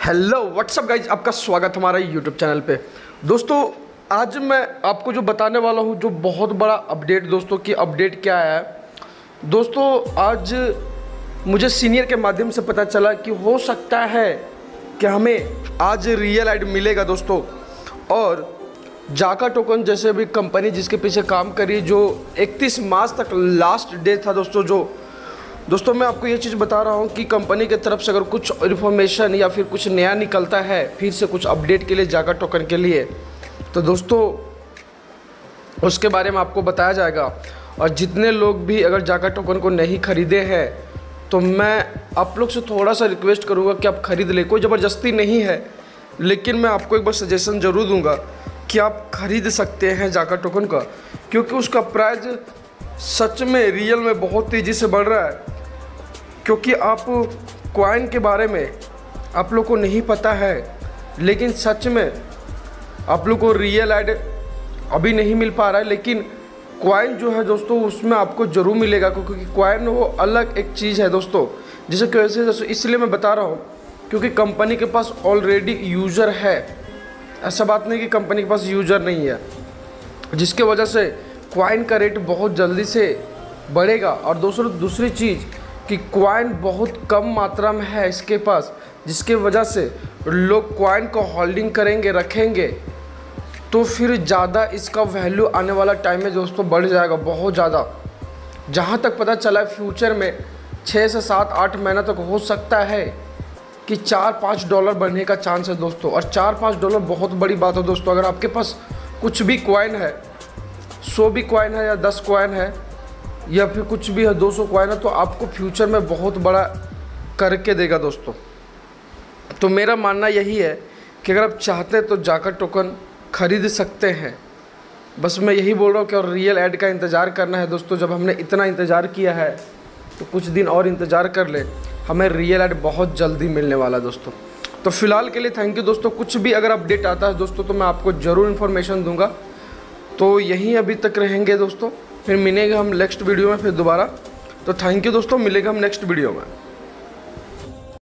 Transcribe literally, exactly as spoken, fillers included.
Hello what's up guys, आपका स्वागत हमारा यूट्यूब चैनल पे। दोस्तों आज मैं आपको जो बताने वाला हूँ जो बहुत बड़ा अपडेट, दोस्तों की अपडेट क्या है। दोस्तों आज मुझे सीनियर के माध्यम से पता चला कि हो सकता है कि हमें आज रियल आइड मिलेगा दोस्तों। और जाका टोकन जैसे भी कंपनी जिसके पीछे काम करी, जो इकतीस मार्च तक लास्ट डे था दोस्तों। जो दोस्तों मैं आपको ये चीज़ बता रहा हूँ कि कंपनी की तरफ से अगर कुछ इन्फॉर्मेशन या फिर कुछ नया निकलता है फिर से कुछ अपडेट के लिए जाका टोकन के लिए, तो दोस्तों उसके बारे में आपको बताया जाएगा। और जितने लोग भी अगर जाका टोकन को नहीं खरीदे हैं तो मैं आप लोग से थोड़ा सा रिक्वेस्ट करूँगा कि आप खरीद लें। कोई ज़बरदस्ती नहीं है, लेकिन मैं आपको एक बार सजेशन ज़रूर दूँगा कि आप खरीद सकते हैं जाका टोकन का, क्योंकि उसका प्राइस सच में रियल में बहुत तेज़ी से बढ़ रहा है। क्योंकि आप कॉइन के बारे में आप लोग को नहीं पता है, लेकिन सच में आप लोग को रियल आइड अभी नहीं मिल पा रहा है, लेकिन कॉइन जो है दोस्तों उसमें आपको ज़रूर मिलेगा। क्योंकि कॉइन वो अलग एक चीज़ है दोस्तों, जिसे कैसे दोस्तों इसलिए मैं बता रहा हूँ क्योंकि कंपनी के पास ऑलरेडी यूज़र है। ऐसा बात नहीं कि कंपनी के पास यूज़र नहीं है, जिसके वजह से कॉइन का रेट बहुत जल्दी से बढ़ेगा। और दोस्तों दूसरी चीज़ कि कॉइन बहुत कम मात्रा में है इसके पास, जिसके वजह से लोग कॉइन को होल्डिंग करेंगे, रखेंगे, तो फिर ज़्यादा इसका वैल्यू आने वाला टाइम में दोस्तों बढ़ जाएगा बहुत ज़्यादा। जहाँ तक पता चला है फ्यूचर में छः से सात आठ महीना तक हो सकता है कि चार पाँच डॉलर बढ़ने का चांस है दोस्तों। और चार पाँच डॉलर बहुत बड़ी बात है दोस्तों। अगर आपके पास कुछ भी कॉइन है, सौ भी कॉइन है या दस कॉइन है या फिर कुछ भी है, दो सौ कॉइन है, तो आपको फ्यूचर में बहुत बड़ा करके देगा दोस्तों। तो मेरा मानना यही है कि अगर आप चाहते हैं तो जाका टोकन खरीद सकते हैं। बस मैं यही बोल रहा हूँ कि और रियल ऐड का इंतज़ार करना है दोस्तों। जब हमने इतना इंतज़ार किया है तो कुछ दिन और इंतज़ार कर ले, हमें रियल ऐड बहुत जल्दी मिलने वाला है दोस्तों। तो फिलहाल के लिए थैंक यू दोस्तों। कुछ भी अगर अपडेट आता है दोस्तों तो मैं आपको ज़रूर इन्फॉर्मेशन दूंगा। तो यहीं अभी तक रहेंगे दोस्तों, फिर मिलेंगे हम नेक्स्ट वीडियो में फिर दोबारा। तो थैंक यू दोस्तों, मिलेंगे हम नेक्स्ट वीडियो में।